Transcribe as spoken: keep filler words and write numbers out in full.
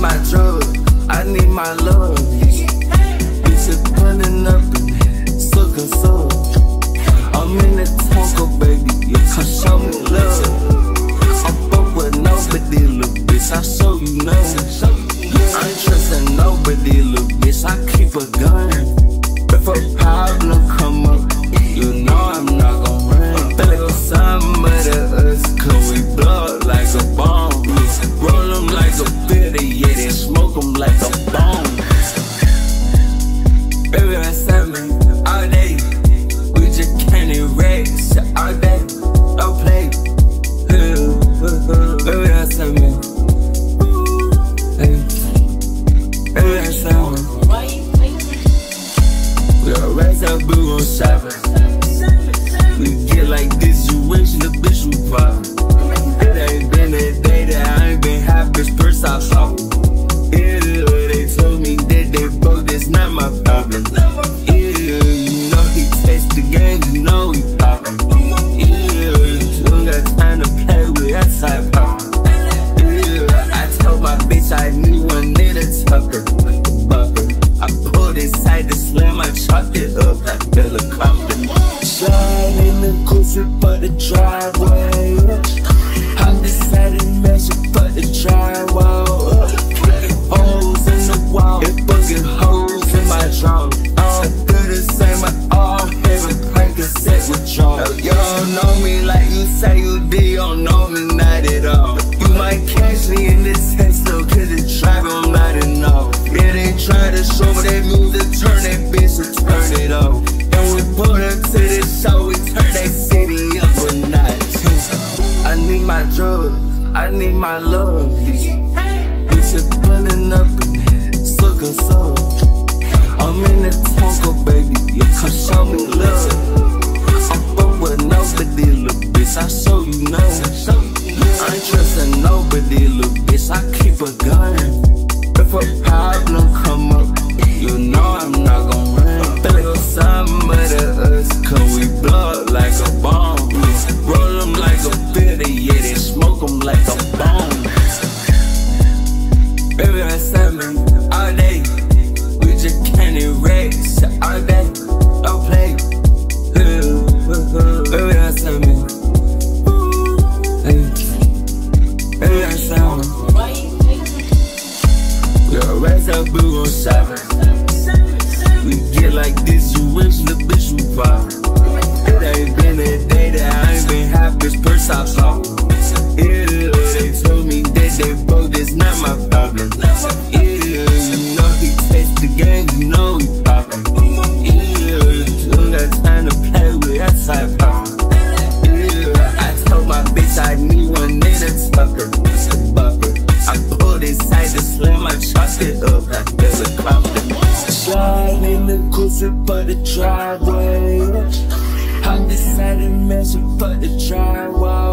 my drugs, I need my love. Bitch is pulling up and sucking so. I'm in the Tonka, baby, you come show me love. I'm fuck with nobody, little bitch, I show you love. I ain't trusting nobody, little bitch, I keep a gun. If a problem come up, you know I'm not gon' run. Feel like some of the us, cause we blow up like a bomb. Roll them like a fifty, yeah, then smoke them like a bomb. Baby, that's me all day. We just candy racks all day. Don't play. Baby, that's me. Baby, that's me. We gon' raise up, we gon' shop it. We get like this, you wish the bitch would pop. It ain't been a day that I ain't been happy, first I saw. Yeah, they told me that they broke, that's not my problem. Yeah, you know he takes the game, you know he poppin'. Yeah, you don't got time to play with that type of. Yeah, I told my bitch I need one nigga tucker. I pulled inside the slam, I chopped it up like helicopter. Slide in the cushion for the driveway. I decided to measure for the drywall. Holes in the wall, it bugging holes in my drum. I do the same, I all heaven prank a set with drum. You don't know me like you say you do, you don't know me not at all. You might catch me in this text though, cause the drive I'm not enough. Yeah, they try to show me they move to turn that bitch and turn it off. And we put up to the show, we turn that city up a notch. I need my drugs, I need my love. Bitch is pulling up and sucking so. I'm in the Tonka, baby, you come show me love. I'm fuck with nobody, little bitch, I show you love. I ain't trusting nobody, little bitch, I keep a gun. If a problem come up, you know I'm not gon' run. Feel like some of the us, cause we blow up like a bomb. Roll them like a fifty, yeah, they smoke them like a bomb. Baby, that's me all day. We just candy racks all day. Don't play. Baby, that's me. Baby, that's me. We gon' raise up, we gon' shop it. We get like this, you wish the bitch would pop. It ain't been a day that I ain't been happy, first I saw. Yeah, they told me that they broke, that's not my problem. Yeah, you know he takes the game, you know he poppin'. Yeah, you don't got time to play with that type of. Yeah, I told my bitch I need one nigga tucker. I pulled inside the slam, I chopped it up like helicopter. Slide in the cushion for the driveway. I decided to measure for the drywall.